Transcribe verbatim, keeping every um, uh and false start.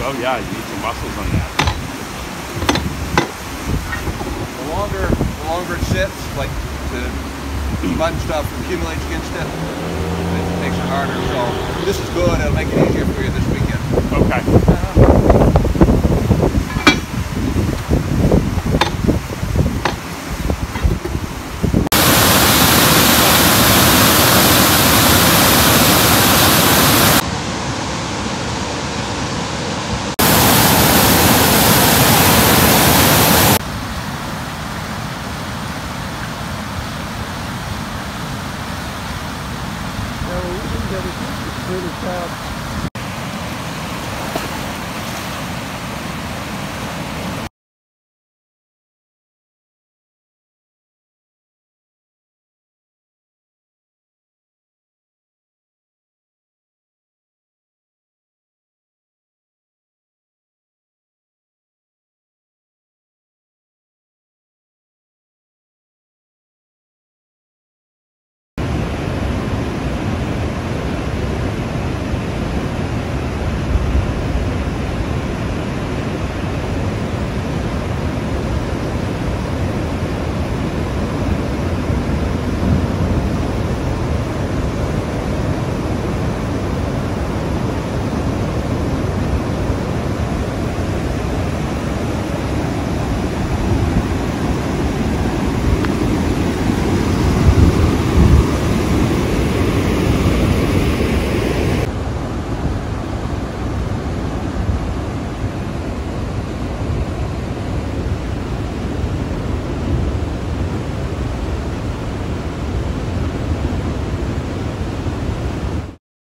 Oh yeah, you need some muscles on that. The longer, the longer it sits, like the mud and stuff accumulates against it, it makes it harder. So this is good. It'll make it easier for you this weekend. Okay. Yeah, well, we didn't get it. It's really tough.